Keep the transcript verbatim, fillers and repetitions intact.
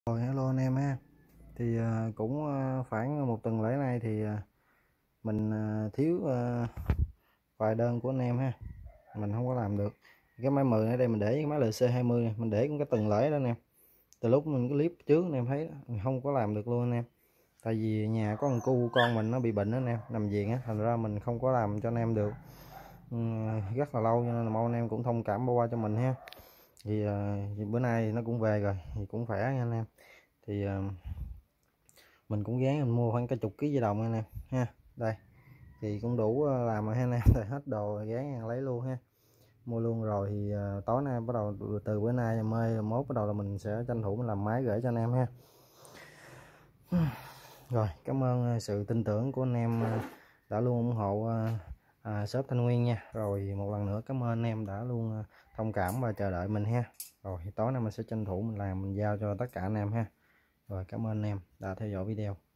Rồi hello anh em ha. Thì à, cũng à, khoảng một tuần lễ nay thì à, mình à, thiếu à, vài đơn của anh em ha. Mình không có làm được. Cái máy mười ở đây mình để cái máy lờ xê hai mươi này, mình để cũng cái tuần lễ đó anh em. Từ lúc mình cái clip trước anh em thấy đó, mình không có làm được luôn anh em. Tại vì nhà có một cu con mình nó bị bệnh đó anh em, nằm viện á, thành ra mình không có làm cho anh em được. Ừ, rất là lâu cho nên là mong anh em cũng thông cảm bỏ qua cho mình ha. Thì, à, thì bữa nay nó cũng về rồi thì cũng khỏe nha anh em. Thì à, mình cũng gán mình mua khoảng cả chục ký dây đồng anh em ha. Đây thì cũng đủ làm rồi ha anh em. Rồi hết đồ rồi gán lấy luôn ha, mua luôn rồi thì uh, tối nay bắt đầu từ bữa nay mai mốt bắt đầu là mình sẽ tranh thủ mình làm máy gửi cho anh em ha. Rồi cảm ơn sự tin tưởng của anh em đã luôn ủng hộ à, shop Thanh Nguyên nha. Rồi một lần nữa cảm ơn anh em đã luôn thông cảm và chờ đợi mình ha. Rồi tối nay mình sẽ tranh thủ mình làm mình giao cho tất cả anh em ha. Rồi cảm ơn anh em đã theo dõi video.